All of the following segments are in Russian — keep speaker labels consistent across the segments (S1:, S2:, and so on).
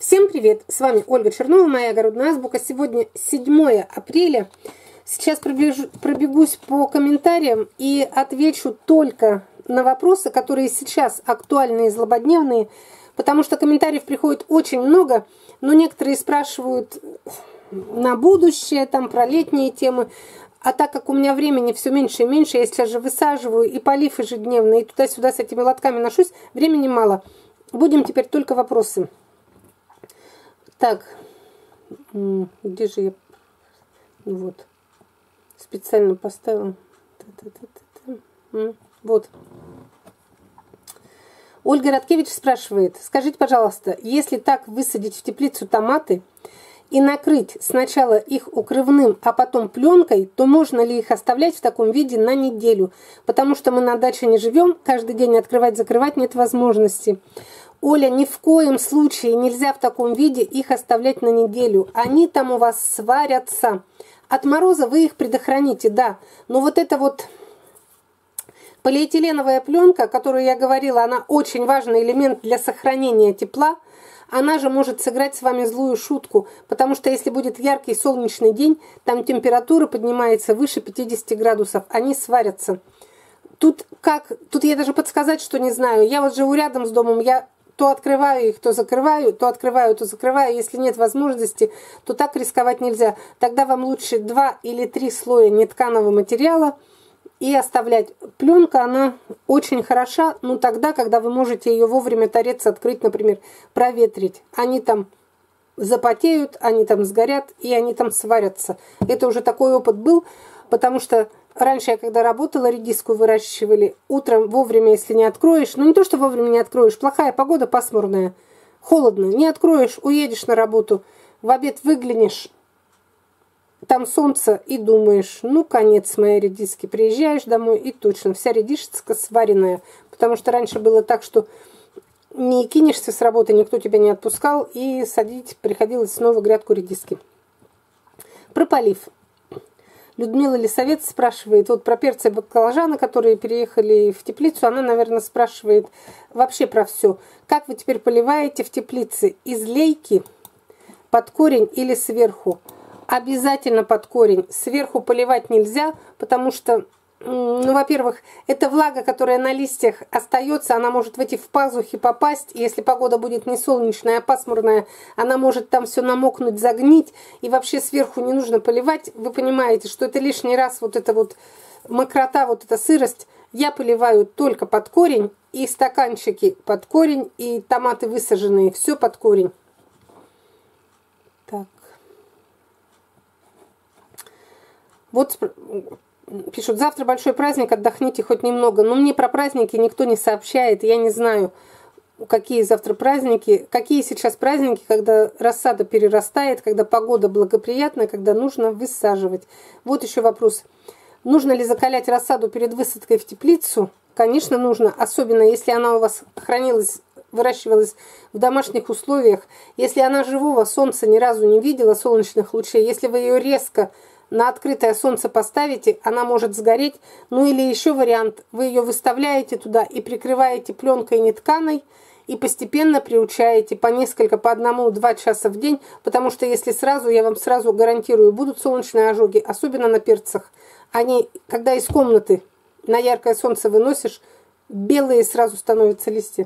S1: Всем привет! С вами Ольга Чернова, моя огородная азбука. Сегодня 7 апреля. Сейчас пробегусь по комментариям и отвечу только на вопросы, которые сейчас актуальны и злободневные, потому что комментариев приходит очень много, но некоторые спрашивают на будущее, там про летние темы. А так как у меня времени все меньше и меньше, я сейчас же высаживаю и полив ежедневно, и туда-сюда с этими лотками ношусь, времени мало. Будем теперь только вопросы. Так, где же я? Вот, специально поставила. Вот. Ольга Радкевич спрашивает, скажите, пожалуйста, если так высадить в теплицу томаты и накрыть сначала их укрывным, а потом пленкой, то можно ли их оставлять в таком виде на неделю? Потому что мы на даче не живем, каждый день открывать-закрывать нет возможности. Оля, ни в коем случае нельзя в таком виде их оставлять на неделю. Они там у вас сварятся. От мороза вы их предохраните, да. Но вот эта вот полиэтиленовая пленка, о которой я говорила, она очень важный элемент для сохранения тепла. Она же может сыграть с вами злую шутку, потому что если будет яркий солнечный день, там температура поднимается выше 50 градусов, они сварятся. Тут я даже подсказать, что не знаю. Я вот живу рядом с домом, я то открываю их, то закрываю, то открываю, то закрываю. Если нет возможности, то так рисковать нельзя. Тогда вам лучше 2 или 3 слоя нетканого материала и оставлять. Пленка, она очень хороша, но тогда, когда вы можете ее вовремя торец открыть, например, проветрить. Они там запотеют, они там сгорят и они там сварятся. Это уже такой опыт был, потому что раньше я, когда работала, редиску выращивали, утром вовремя, если не откроешь, ну не то, что вовремя не откроешь, плохая погода, пасмурная, холодно, не откроешь, уедешь на работу, в обед выглянешь, там солнце, и думаешь, ну конец моей редиски, приезжаешь домой, и точно, вся редишечка сваренная, потому что раньше было так, что не кинешься с работы, никто тебя не отпускал, и садить приходилось снова грядку редиски. Про полив. Людмила Лисовец спрашивает, вот про перцы и баклажаны, которые переехали в теплицу, она, наверное, спрашивает вообще про все. Как вы теперь поливаете в теплице? Из лейки, под корень или сверху? Обязательно под корень. Сверху поливать нельзя, потому что, ну, во-первых, эта влага, которая на листьях остается, она может в эти пазухи попасть. И если погода будет не солнечная, а пасмурная, она может там все намокнуть, загнить. И вообще сверху не нужно поливать. Вы понимаете, что это лишний раз вот эта вот мокрота, вот эта сырость. Я поливаю только под корень. И стаканчики под корень, и томаты высаженные. Все под корень. Так. Вот пишут, завтра большой праздник, отдохните хоть немного. Но мне про праздники никто не сообщает. Я не знаю, какие завтра праздники. Какие сейчас праздники, когда рассада перерастает, когда погода благоприятная, когда нужно высаживать. Вот еще вопрос. Нужно ли закалять рассаду перед высадкой в теплицу? Конечно, нужно. Особенно, если она у вас хранилась, выращивалась в домашних условиях. Если она живого солнца ни разу не видела, солнечных лучей. Если вы ее резко на открытое солнце поставите, она может сгореть. Ну или еще вариант, вы ее выставляете туда и прикрываете пленкой нетканой и постепенно приучаете по несколько, по 1-2 часа в день, потому что если сразу, я вам сразу гарантирую, будут солнечные ожоги, особенно на перцах. Они, когда из комнаты на яркое солнце выносишь, белые сразу становятся листья.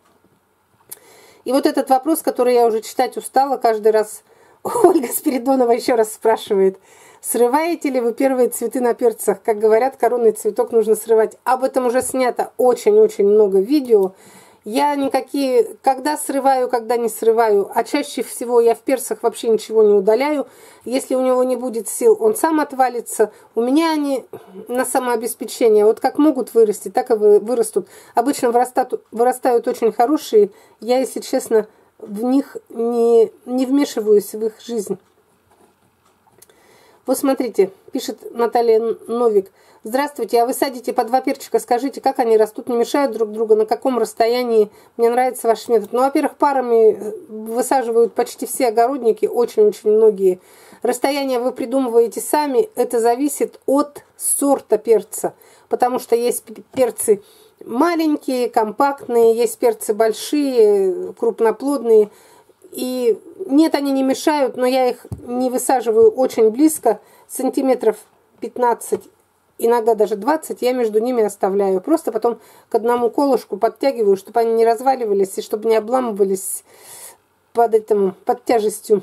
S1: И вот этот вопрос, который я уже читать устала каждый раз, Ольга Спиридонова еще раз спрашивает. Срываете ли вы первые цветы на перцах? Как говорят, коронный цветок нужно срывать. Об этом уже снято очень-очень много видео. Я никакие, когда срываю, когда не срываю. А чаще всего я в перцах вообще ничего не удаляю. Если у него не будет сил, он сам отвалится. У меня они на самообеспечение. Вот как могут вырасти, так и вырастут. Обычно вырастают очень хорошие. Я, если честно, в них не вмешиваюсь в их жизнь. Вот смотрите, пишет Наталья Новик. Здравствуйте, а вы садите по 2 перчика, скажите, как они растут, не мешают друг другу, на каком расстоянии? Мне нравится ваш метод. Ну, во-первых, парами высаживают почти все огородники, очень-очень многие. Расстояние вы придумываете сами, это зависит от сорта перца, потому что есть перцы маленькие, компактные, есть перцы большие, крупноплодные. И нет, они не мешают, но я их не высаживаю очень близко, сантиметров 15, иногда даже 20, я между ними оставляю. Просто потом к одному колышку подтягиваю, чтобы они не разваливались и чтобы не обламывались под тяжестью.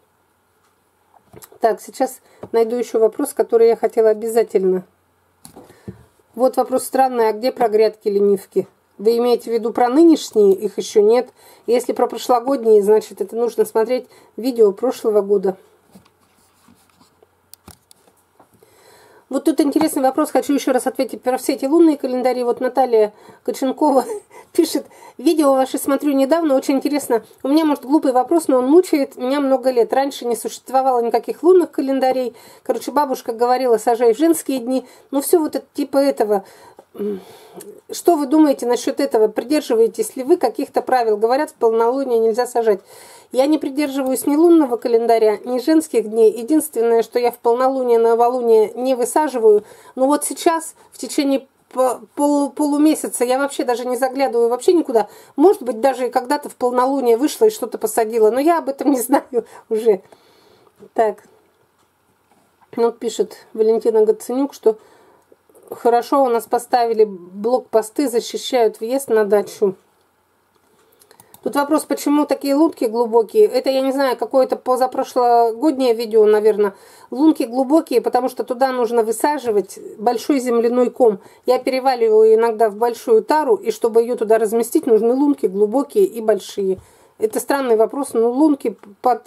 S1: Так, сейчас найду еще вопрос, который я хотела обязательно. Вот вопрос странный, а где про грядки-ленивки? Вы имеете в виду про нынешние? Их еще нет. Если про прошлогодние, значит, это нужно смотреть видео прошлого года. Вот тут интересный вопрос, хочу еще раз ответить про все эти лунные календари. Вот Наталья Коченкова пишет, видео ваши смотрю недавно, очень интересно. У меня, может, глупый вопрос, но он мучает меня много лет. Раньше не существовало никаких лунных календарей. Короче, бабушка говорила, сажай в женские дни. Ну, все вот это, типа этого. Что вы думаете насчет этого? Придерживаетесь ли вы каких-то правил? Говорят, в полнолуние нельзя сажать. Я не придерживаюсь ни лунного календаря, ни женских дней. Единственное, что я в полнолуние, новолуние не высаживаю. Но вот сейчас, в течение полумесяца, я вообще даже не заглядываю вообще никуда. Может быть, даже и когда-то в полнолуние вышла и что-то посадила. Но я об этом не знаю уже. Так. Вот пишет Валентина Гаценюк, что хорошо у нас поставили блокпосты, защищают въезд на дачу. Тут вопрос, почему такие лунки глубокие. Это, я не знаю, какое-то позапрошлогоднее видео, наверное. Лунки глубокие, потому что туда нужно высаживать большой земляной ком. Я переваливаю иногда в большую тару, и чтобы ее туда разместить, нужны лунки глубокие и большие. Это странный вопрос, но лунки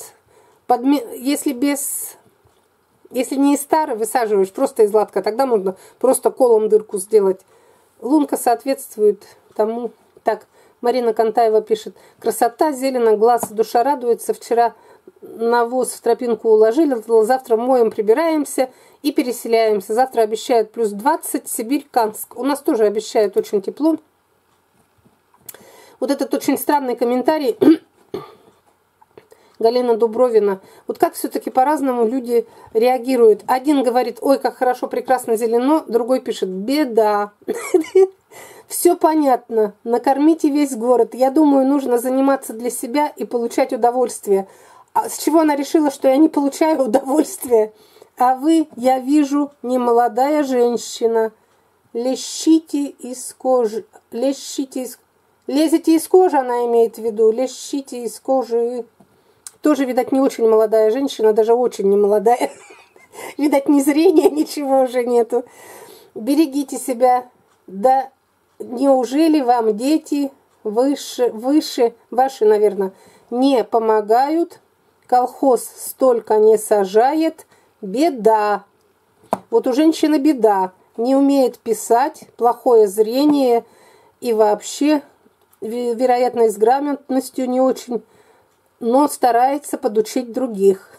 S1: если не из тары высаживаешь, просто из латка, тогда можно просто колом дырку сделать. Лунка соответствует тому. Так, Марина Кантаева пишет. Красота, зелено, глаз, душа радуется. Вчера навоз в тропинку уложили, завтра моем, прибираемся и переселяемся. Завтра обещают плюс 20, Сибирь, Канск. У нас тоже обещают очень тепло. Вот этот очень странный комментарий Галина Дубровина. Вот как все-таки по-разному люди реагируют. Один говорит, ой, как хорошо, прекрасно, зелено. Другой пишет, беда. Все понятно. Накормите весь город. Я думаю, нужно заниматься для себя и получать удовольствие. А с чего она решила, что я не получаю удовольствие? А вы, я вижу, не молодая женщина. Лезете из кожи, она имеет в виду. Лезете из кожи. Тоже, видать, не очень молодая женщина, даже очень не молодая. Видать, ни зрения, ничего уже нету. Берегите себя. Да неужели вам дети выше, ваши, наверное, не помогают? Колхоз столько не сажает. Беда. Вот у женщины беда. Не умеет писать, плохое зрение и вообще, вероятно, с грамотностью не очень, но старается подучить других.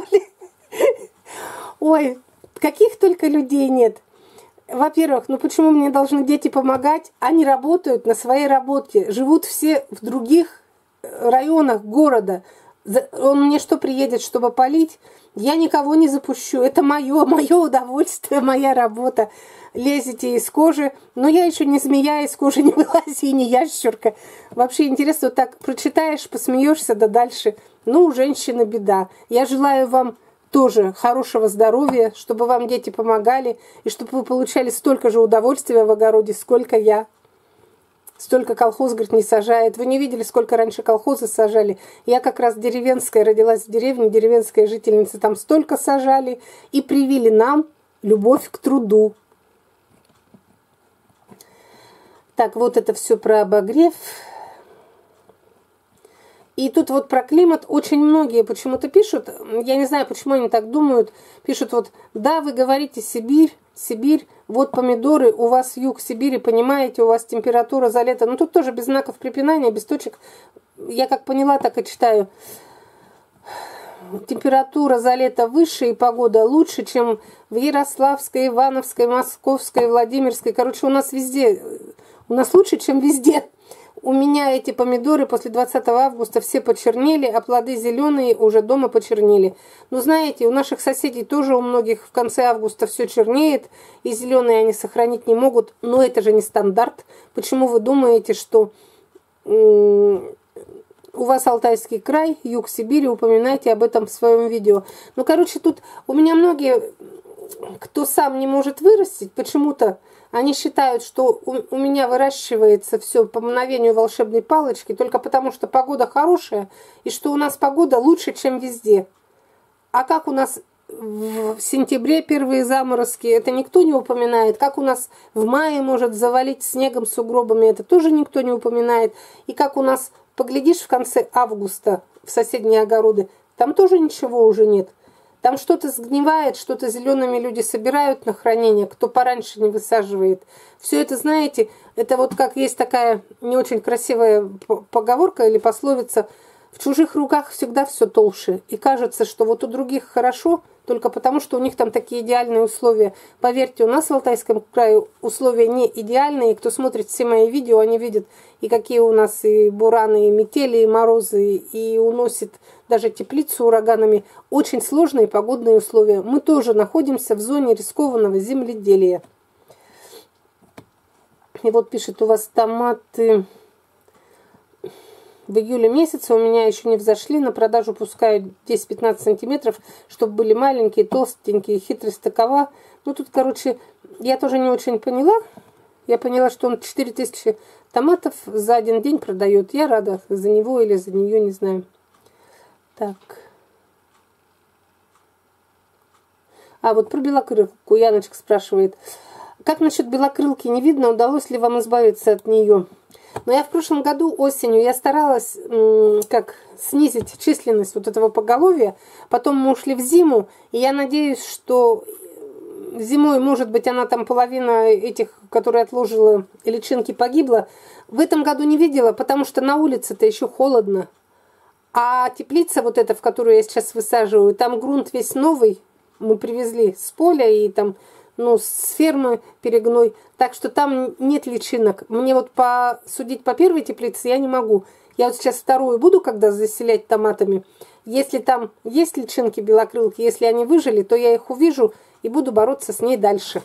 S1: Ой, каких только людей нет. Во-первых, ну почему мне должны дети помогать? Они работают на своей работе, живут все в других районах города. Он мне что, приедет, чтобы полить? Я никого не запущу. Это мое удовольствие, моя работа. Лезете из кожи. Но я еще не змея, из кожи не вылази, и не ящерка. Вообще интересно, вот так прочитаешь, посмеешься, да дальше. Ну, у женщины беда. Я желаю вам тоже хорошего здоровья, чтобы вам дети помогали, и чтобы вы получали столько же удовольствия в огороде, сколько я. Столько колхоз, говорит, не сажает. Вы не видели, сколько раньше колхозы сажали? Я как раз деревенская, родилась в деревне, деревенская жительница, там столько сажали и привили нам любовь к труду. Так, вот это все про обогрев. И тут вот про климат очень многие почему-то пишут, я не знаю, почему они так думают, пишут вот, да, вы говорите Сибирь, вот помидоры, у вас юг Сибири, понимаете, у вас температура за лето. Ну, тут тоже без знаков препинания, без точек. Я как поняла, так и читаю. Температура за лето выше и погода лучше, чем в Ярославской, Ивановской, Московской, Владимирской. Короче, у нас везде, у нас лучше, чем везде. У меня эти помидоры после 20 августа все почернели, а плоды зеленые уже дома почернели. Но знаете, у наших соседей тоже у многих в конце августа все чернеет, и зеленые они сохранить не могут. Но это же не стандарт. Почему вы думаете, что у вас Алтайский край, юг Сибири, упоминайте об этом в своем видео. Ну, короче, тут у меня многие, кто сам не может вырастить, почему-то они считают, что у меня выращивается все по мгновению волшебной палочки, только потому что погода хорошая, и что у нас погода лучше, чем везде. А как у нас в сентябре первые заморозки, это никто не упоминает. Как у нас в мае может завалить снегом, сугробами, это тоже никто не упоминает. И как у нас, поглядишь в конце августа в соседние огороды, там тоже ничего уже нет. Там что-то сгнивает, что-то зелеными люди собирают на хранение, кто пораньше не высаживает. Все это, знаете, это вот как есть такая не очень красивая поговорка или пословица: в чужих руках всегда все толще. И кажется, что вот у других хорошо, только потому, что у них там такие идеальные условия. Поверьте, у нас в Алтайском крае условия не идеальные. Кто смотрит все мои видео, они видят, и какие у нас и бураны, и метели, и морозы, и уносит даже теплицу ураганами. Очень сложные погодные условия. Мы тоже находимся в зоне рискованного земледелия. И вот пишет, у вас томаты в июле месяце у меня еще не взошли, на продажу пускают 10-15 сантиметров, чтобы были маленькие, толстенькие. Хитрость такова. Ну тут, короче, я тоже не очень поняла. Я поняла, что он 4000 томатов за один день продает. Я рада за него или за нее, не знаю. Так. А вот про белокрылку Яночка спрашивает. Как насчет белокрылки? Не видно, удалось ли вам избавиться от нее? Но я в прошлом году осенью я старалась как снизить численность вот этого поголовья. Потом мы ушли в зиму, и я надеюсь, что зимой, может быть, она там половина этих, которые отложила личинки, погибла. В этом году не видела, потому что на улице-то еще холодно. А теплица вот эта, в которую я сейчас высаживаю, там грунт весь новый. Мы привезли с поля и там, ну, с фермы перегной. Так что там нет личинок. Мне вот судить по первой теплице я не могу. Я вот сейчас вторую буду, когда заселять томатами. Если там есть личинки белокрылки, если они выжили, то я их увижу и буду бороться с ней дальше.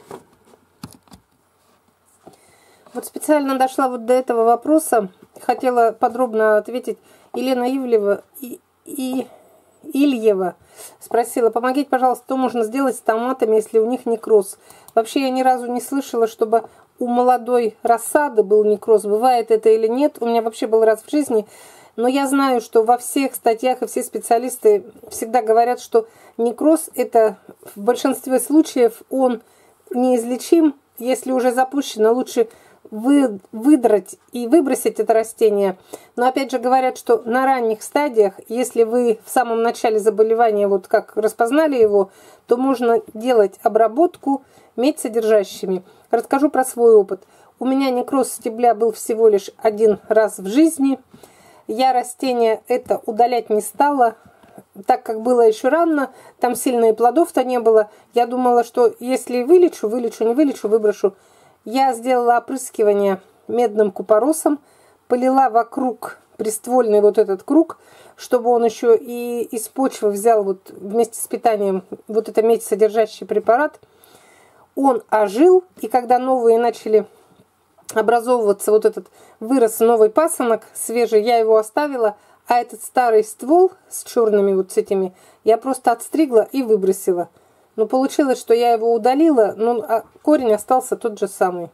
S1: Вот специально дошла вот до этого вопроса. Хотела подробно ответить. Елена Ивлева и Ильева спросила: помогите, пожалуйста, что можно сделать с томатами, если у них некроз? Вообще я ни разу не слышала, чтобы у молодой рассады был некроз. Бывает это или нет? У меня вообще был раз в жизни. Но я знаю, что во всех статьях и все специалисты всегда говорят, что некроз это в большинстве случаев он неизлечим. Если уже запущено, лучше выдрать и выбросить это растение. Но опять же говорят, что на ранних стадиях, если вы в самом начале заболевания вот как распознали его, то можно делать обработку медь-содержащими. Расскажу про свой опыт. У меня некроз стебля был всего лишь один раз в жизни. Я растение это удалять не стала, так как было еще рано, там сильно и плодов-то не было. Я думала, что если вылечу, не вылечу, выброшу. Я сделала опрыскивание медным купоросом, полила вокруг приствольный вот этот круг, чтобы он еще и из почвы взял вот вместе с питанием вот это медь содержащий препарат. Он ожил, и когда новые начали образовываться, вот этот вырос новый пасынок свежий, я его оставила, а этот старый ствол с черными вот с этими я просто отстригла и выбросила. Но получилось, что я его удалила, а корень остался тот же самый.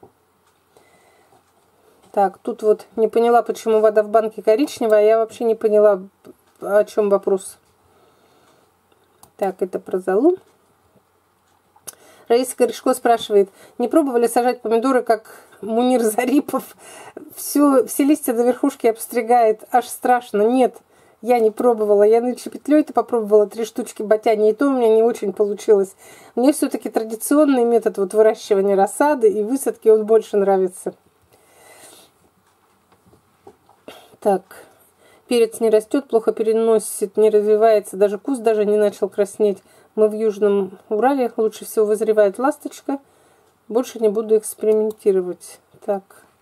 S1: Так, тут вот не поняла, почему вода в банке коричневая. Я вообще не поняла, о чем вопрос. Так, это про золу. Раиса Корешко спрашивает: не пробовали сажать помидоры, как Мунир Зарипов? Все листья до верхушки обстригает. Аж страшно. Нет. Я не пробовала. Я нынче петлей-то попробовала 3 штучки ботяни, и то у меня не очень получилось. Мне все-таки традиционный метод вот выращивания рассады и высадки он больше нравится. Так. Перец не растет, плохо переносит, не развивается. Даже куст даже не начал краснеть. Мы в Южном Урале. Лучше всего вызревает ласточка. Больше не буду экспериментировать. Так.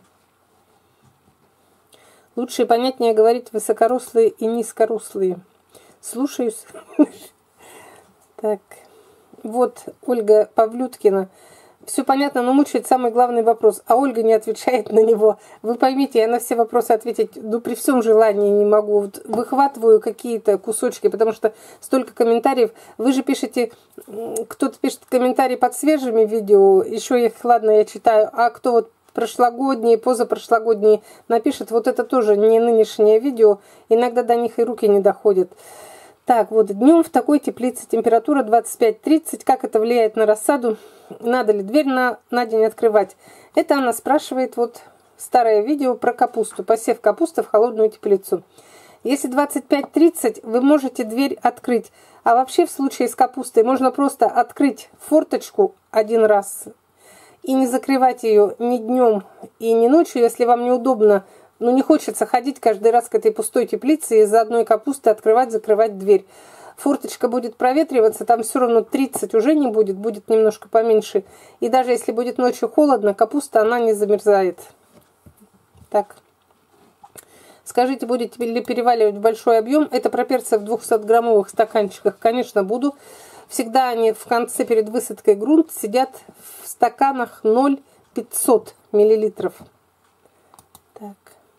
S1: Лучше и понятнее говорить высокорослые и низкорослые. Слушаюсь. Так. Вот Ольга Павлюткина Все понятно, но мучает самый главный вопрос. А Ольга не отвечает на него. Вы поймите, я на все вопросы ответить, ну, при всем желании не могу. Вот выхватываю какие-то кусочки, потому что столько комментариев. Вы же пишете, кто-то пишет комментарии под свежими видео, еще их, ладно, я читаю, а кто вот прошлогодние, позапрошлогодние напишет, вот это тоже не нынешнее видео, иногда до них и руки не доходят. Так, вот днем в такой теплице температура 25-30. Как это влияет на рассаду? Надо ли дверь на день открывать? Это она спрашивает, вот старое видео про капусту. Посев капусты в холодную теплицу. Если 25-30, вы можете дверь открыть. А вообще в случае с капустой можно просто открыть форточку один раз и не закрывать ее ни днем и ни ночью, если вам неудобно. Но не хочется ходить каждый раз к этой пустой теплице и из-за одной капусты открывать, закрывать дверь. Форточка будет проветриваться, там все равно 30 уже не будет, будет немножко поменьше. И даже если будет ночью холодно, капуста, она не замерзает. Так. Скажите, будете ли переваливать в большой объем? Это про перцы в 200-граммовых стаканчиках. Конечно, буду. Всегда они в конце перед высадкой грунт сидят в стаканах 0,500 миллилитров. Так.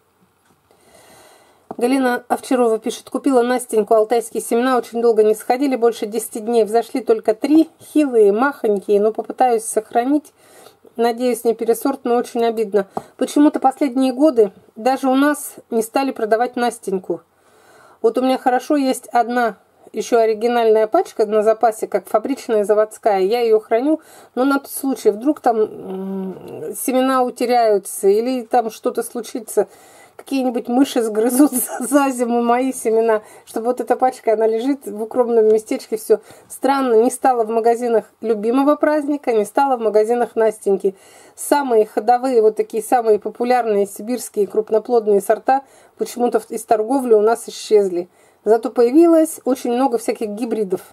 S1: Галина Овчарова пишет, купила Настеньку алтайские семена, очень долго не сходили, больше 10 дней, взошли только 3, хилые, махонькие, но попытаюсь сохранить, надеюсь, не пересорт, но очень обидно. Почему-то последние годы даже у нас не стали продавать Настеньку. Вот у меня хорошо есть одна еще оригинальная пачка на запасе, как фабричная заводская, я ее храню, но на тот случай, вдруг там семена утеряются или там что-то случится, какие-нибудь мыши сгрызут за зиму мои семена, чтобы вот эта пачка, она лежит в укромном местечке, все. Странно, не стало в магазинах любимого праздника, не стало в магазинах Настеньки. Самые ходовые, вот такие самые популярные сибирские крупноплодные сорта почему-то из торговли у нас исчезли. Зато появилось очень много всяких гибридов.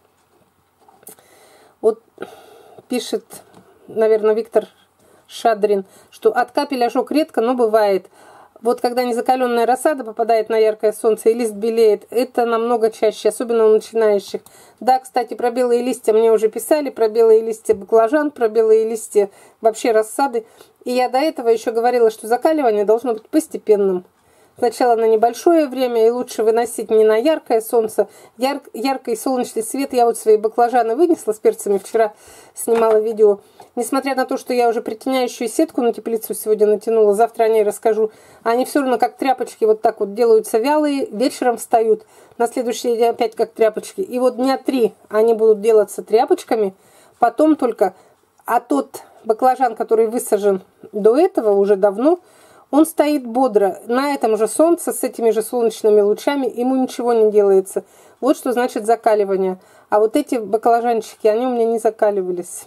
S1: Вот пишет, наверное, Виктор Шадрин, что от капель ожог редко, но бывает. Вот когда незакаленная рассада попадает на яркое солнце и лист белеет, это намного чаще, особенно у начинающих. Да, кстати, про белые листья мне уже писали, про белые листья баклажан, про белые листья вообще рассады. И я до этого еще говорила, что закаливание должно быть постепенным. Сначала на небольшое время, и лучше выносить не на яркое солнце. Яркий солнечный свет. Я вот свои баклажаны вынесла с перцами, вчера снимала видео. Несмотря на то, что я уже притеняющую сетку на теплицу сегодня натянула, завтра о ней расскажу, они все равно как тряпочки вот так вот делаются вялые, вечером встают, на следующий день опять как тряпочки. И вот дня 3 они будут делаться тряпочками, потом только, а тот баклажан, который высажен до этого уже давно, он стоит бодро, на этом же солнце, с этими же солнечными лучами, ему ничего не делается. Вот что значит закаливание. А вот эти баклажанчики, они у меня не закаливались.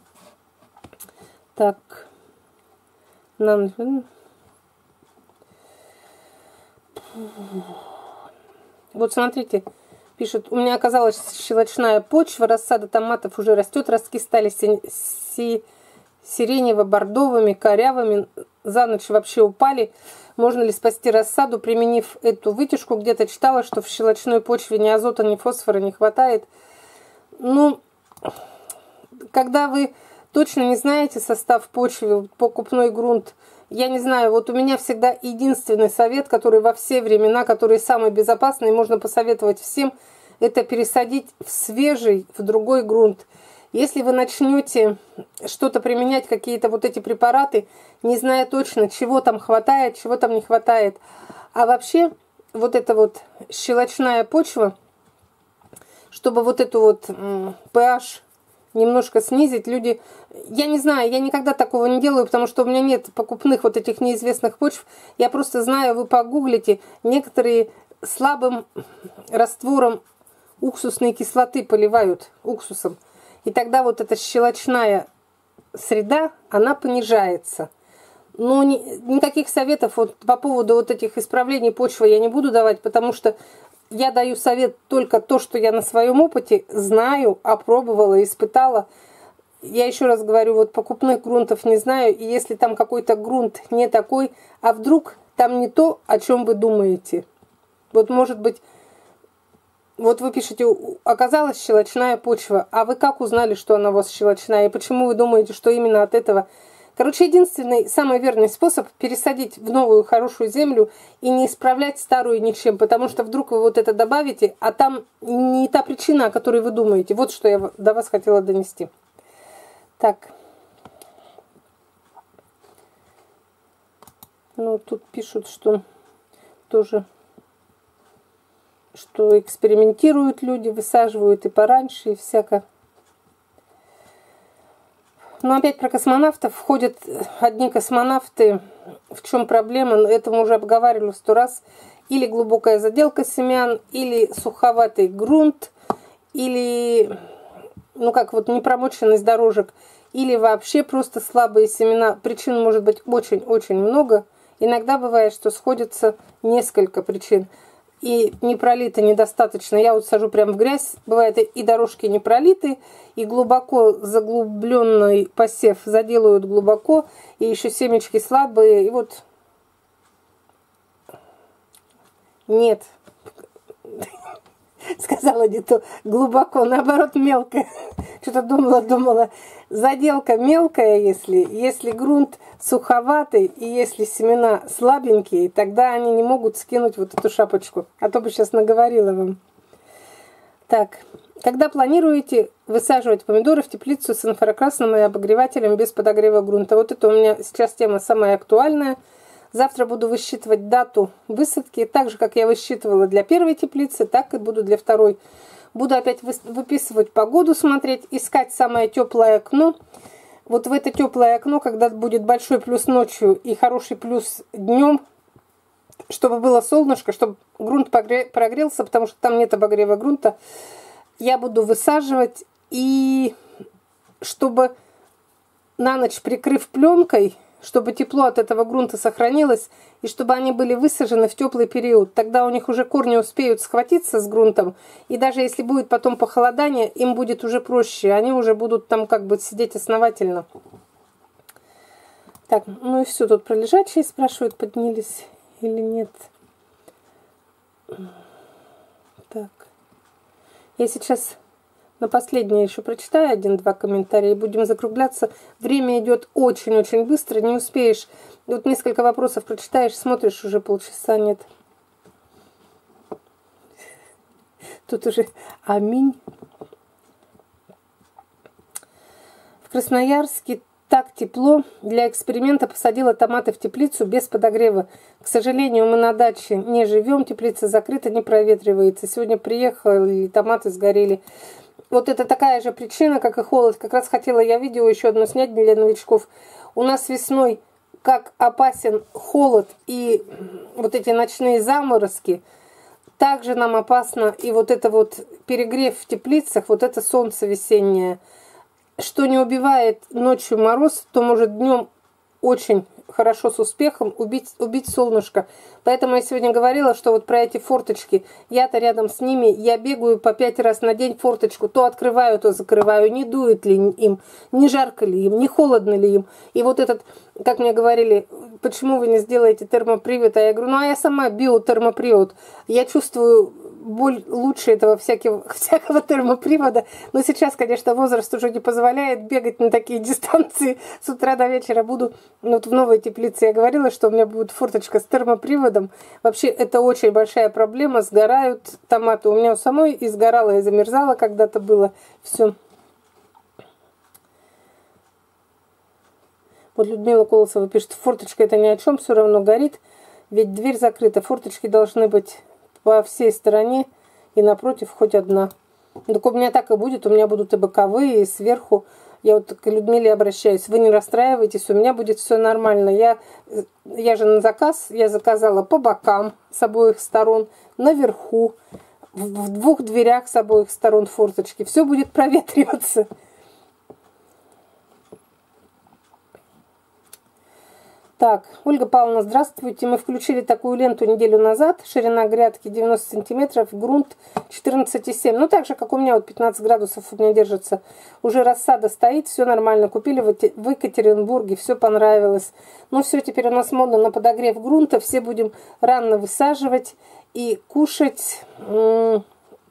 S1: Так. Вот смотрите, пишут, у меня оказалась щелочная почва, рассада томатов уже растет, ростки стали сиренево-бордовыми, корявыми, за ночь вообще упали. Можно ли спасти рассаду, применив эту вытяжку? Где-то читала, что в щелочной почве ни азота, ни фосфора не хватает. Ну, когда вы точно не знаете состав почвы, покупной грунт, я не знаю, вот у меня всегда единственный совет, который во все времена, который самый безопасный, можно посоветовать всем, это пересадить в свежий, в другой грунт. Если вы начнете что-то применять, какие-то вот эти препараты, не зная точно, чего там хватает, чего там не хватает, а вообще вот эта вот щелочная почва, чтобы вот эту вот pH немножко снизить, люди... Я не знаю, я никогда такого не делаю, потому что у меня нет покупных вот этих неизвестных почв. Я просто знаю, вы погуглите, некоторые слабым раствором уксусной кислоты поливают уксусом. И тогда вот эта щелочная среда, она понижается. Но никаких советов вот по поводу вот этих исправлений почвы я не буду давать, потому что я даю совет только то, что я на своем опыте знаю, опробовала, испытала. Я еще раз говорю, вот покупных грунтов не знаю, и если там какой-то грунт не такой, а вдруг там не то, о чем вы думаете. Вот может быть Вот вы пишете, оказалась щелочная почва, а вы как узнали, что она у вас щелочная, и почему вы думаете, что именно от этого? Короче, единственный, самый верный способ пересадить в новую хорошую землю и не исправлять старую ничем, потому что вдруг вы вот это добавите, а там не та причина, о которой вы думаете. Вот что я до вас хотела донести. Так. Ну, тут пишут, что тоже, что экспериментируют люди, высаживают и пораньше, и всяко. Но опять про космонавтов. Входят одни космонавты. В чем проблема? Это мы уже обговаривали 100 раз. Или глубокая заделка семян, или суховатый грунт, или, ну как вот, непромоченность дорожек, или вообще просто слабые семена. Причин может быть очень-очень много. Иногда бывает, что сходятся несколько причин. И не пролито недостаточно. Я вот сажу прям в грязь. Бывает и дорожки не пролиты, и глубоко заглубленный посев заделают глубоко, и еще семечки слабые. И вот нет. Сказала не то. Глубоко, наоборот, мелко. Что-то думала. Заделка мелкая, если грунт суховатый, и если семена слабенькие, тогда они не могут скинуть вот эту шапочку. А то бы сейчас наговорила вам. Так, когда планируете высаживать помидоры в теплицу с инфракрасным и обогревателем без подогрева грунта? Вот это у меня сейчас тема самая актуальная. Завтра буду высчитывать дату высадки, так же, как я высчитывала для первой теплицы, так и буду для второй. Буду опять выписывать погоду, смотреть, искать самое теплое окно. Вот в это теплое окно, когда будет большой плюс ночью и хороший плюс днем, чтобы было солнышко, чтобы грунт прогрелся, потому что там нет обогрева грунта, я буду высаживать. И чтобы на ночь, прикрыв пленкой, чтобы тепло от этого грунта сохранилось, и чтобы они были высажены в теплый период. Тогда у них уже корни успеют схватиться с грунтом, и даже если будет потом похолодание, им будет уже проще, они уже будут там как бы сидеть основательно. Так, ну и все, тут про лежачие спрашивают, поднялись или нет. Так, я сейчас... На последнее еще прочитаю 1-2 комментария и будем закругляться. Время идет очень-очень быстро, не успеешь. Вот несколько вопросов прочитаешь, смотришь, уже полчаса нет. Тут уже аминь. В Красноярске так тепло. Для эксперимента посадила томаты в теплицу без подогрева. К сожалению, мы на даче не живем, теплица закрыта, не проветривается. Сегодня приехали, томаты сгорели. Вот это такая же причина, как и холод. Как раз хотела я видео еще одно снять для новичков. У нас весной как опасен холод и вот эти ночные заморозки, также нам опасно и вот это вот перегрев в теплицах, вот это солнце весеннее. Что не убивает ночью мороз, то может днем очень хорошо с успехом убить солнышко. Поэтому я сегодня говорила, что вот про эти форточки, я-то рядом с ними, я бегаю по 5 раз на день форточку, то открываю, то закрываю, не дует ли им, не жарко ли им, не холодно ли им. И вот этот, как мне говорили, почему вы не сделаете термопривод? А я говорю, ну а я сама биотермопривод. Я чувствую боль лучше этого всякого термопривода. Но сейчас, конечно, возраст уже не позволяет бегать на такие дистанции. С утра до вечера буду вот в новой теплице. Я говорила, что у меня будет форточка с термоприводом. Вообще, это очень большая проблема. Сгорают томаты. У меня у самой и сгорало, и замерзало когда-то было. Все. Вот Людмила Колосова пишет, форточка это ни о чем, все равно горит. Ведь дверь закрыта. Форточки должны быть по всей стороне и напротив хоть одна. Так у меня так и будет, у меня будут и боковые, и сверху. Я вот к Людмиле обращаюсь, вы не расстраивайтесь, у меня будет все нормально. Я же на заказ, я заказала по бокам с обоих сторон, наверху, в 2 дверях с обоих сторон форточки. Все будет проветриваться. Так, Ольга Павловна, здравствуйте. Мы включили такую ленту неделю назад. Ширина грядки 90 сантиметров, грунт 14,7. Ну, так же, как у меня, вот 15 градусов у меня держится. Уже рассада стоит, все нормально. Купили в Екатеринбурге, все понравилось. Ну, все, теперь у нас модно на подогрев грунта. Все будем рано высаживать и кушать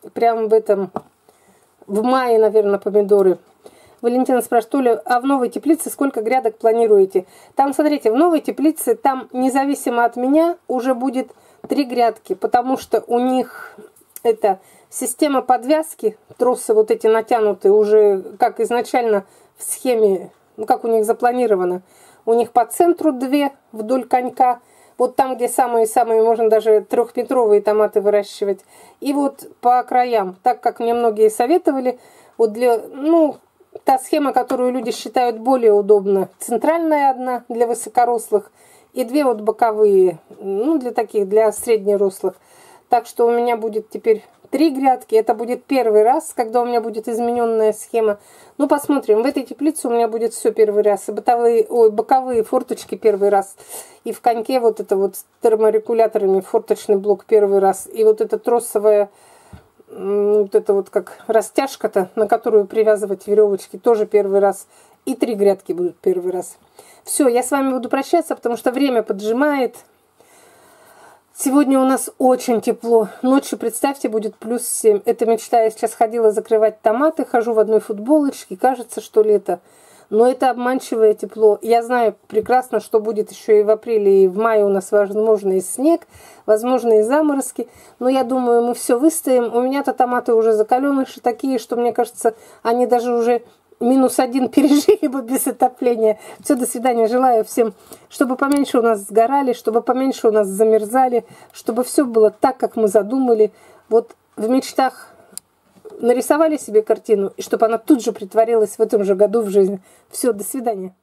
S1: прям в мае, наверное, помидоры. Валентина спрашивает: Оля, а в новой теплице сколько грядок планируете? Там, смотрите, в новой теплице, там независимо от меня уже будет 3 грядки, потому что у них это система подвязки, тросы вот эти натянутые уже, как изначально в схеме, ну как у них запланировано. У них по центру 2 вдоль конька, вот там, где самые-самые, можно даже 3-метровые томаты выращивать. И вот по краям, так как мне многие советовали, вот та схема, которую люди считают более удобно. Центральная одна для высокорослых и 2 вот боковые, для среднерослых. Так что у меня будет теперь 3 грядки. Это будет первый раз, когда у меня будет измененная схема. Ну, посмотрим. В этой теплице у меня будет все первый раз. И боковые форточки первый раз. И в коньке вот это вот с терморегуляторами форточный блок первый раз. И вот эта тросовая, вот это вот как растяжка-то, на которую привязывать веревочки, тоже первый раз. И 3 грядки будут первый раз. Все, я с вами буду прощаться, потому что время поджимает. Сегодня у нас очень тепло. Ночью, представьте, будет +7. Это мечта. Я сейчас ходила закрывать томаты, хожу в одной футболочке. Кажется, что лето. Но это обманчивое тепло. Я знаю прекрасно, что будет еще и в апреле, и в мае у нас, возможно, и снег, возможно, и заморозки. Но я думаю, мы все выстоим. У меня-то томаты уже закаленыши такие, что, мне кажется, они даже уже -1 пережили бы без отопления. Все, до свидания. Желаю всем, чтобы поменьше у нас сгорали, чтобы поменьше у нас замерзали, чтобы все было так, как мы задумали. Вот в мечтах нарисовали себе картину, и чтобы она тут же притворилась в этом же году в жизнь. Все, до свидания.